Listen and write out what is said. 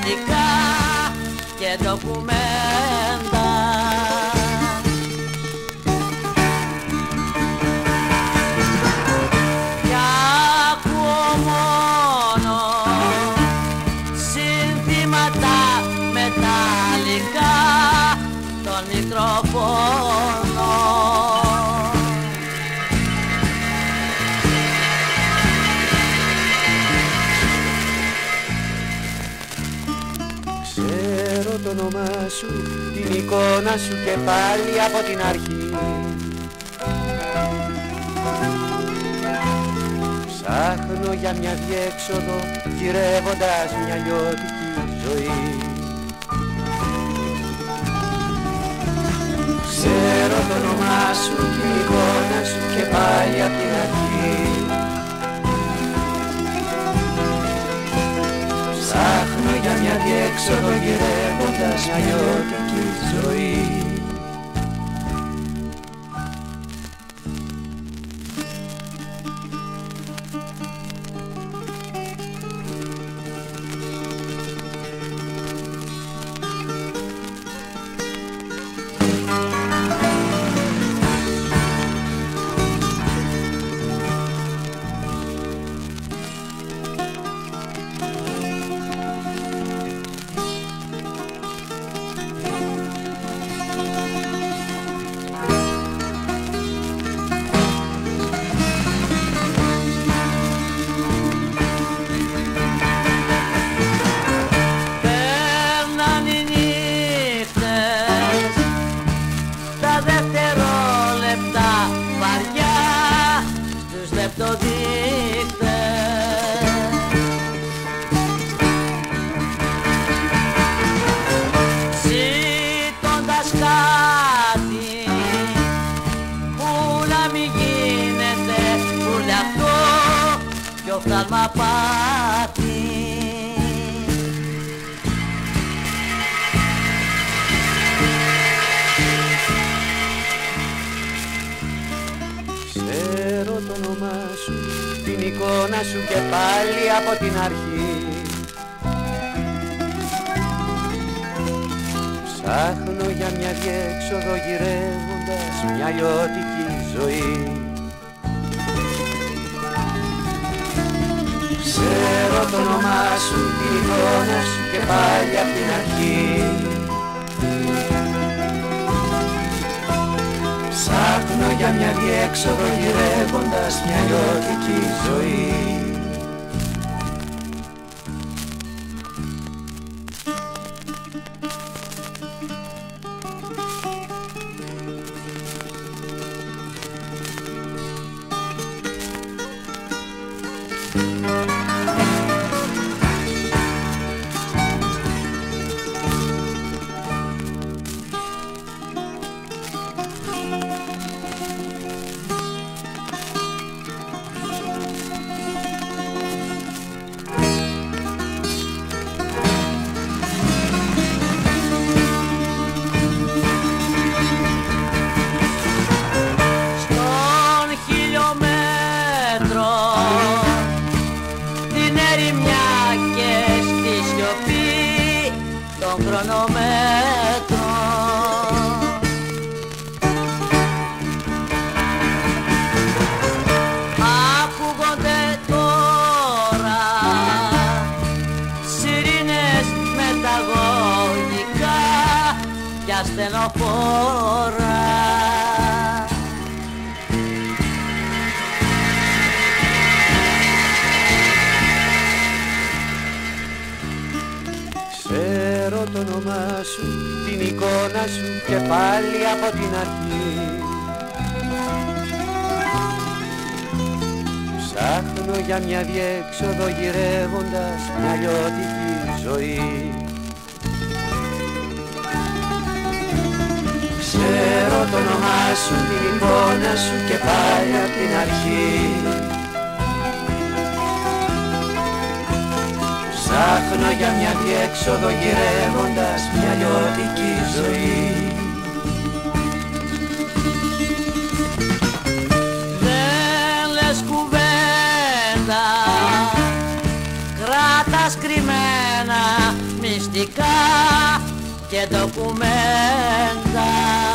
υλικά και ντοκουμέντα. Κι ακούω μόνο συνθήματα μεταλλικά των μικροφώνων. Ξέρω το όνομά σου, την εικόνα σου και πάλι από την αρχή. Ψάχνω για μια διέξοδο, γυρεύοντας μια λιώτικη ζωή. Ξέρω το όνομά σου, την εικόνα σου και πάλι από την αρχή. Ψάχνω για μια διέξοδο, γυρεύοντας μια λιώτικη ζωή. Ζήτοντας κάτι που να μην γίνεται κουρλιαυτό κι οφθαλμαπάτι. Ξέρω το όνομά σου, την εικόνα σου και πάλι από την αρχή. Ψάχνω για μια διέξοδο, γυρεύοντας μια λιώτικη ζωή. Ξέρω το όνομά σου, την εικόνα σου και πάλι από την αρχή. Ψάχνω για μια διέξοδο, γυρεύοντας μια λιώτικη ζωή. Χρονομέτρο. Ακούγονται τώρα σιρήνες μεταγωγικά και ασθενοφόρα. Ξέρω το όνομά σου, την εικόνα σου και πάλι από την αρχή. Ψάχνω για μια διέξοδο, γυρεύοντας μια λιώτικη ζωή. Ξέρω το όνομά σου, την εικόνα σου και πάλι από την αρχή. Ψάχνω για μια διέξοδο, γυρεύοντας μια λιώτικη ζωή. Δεν λες κουβέντα, κράτας κρυμμένα, μη μυστικά και ντοκουμέντα.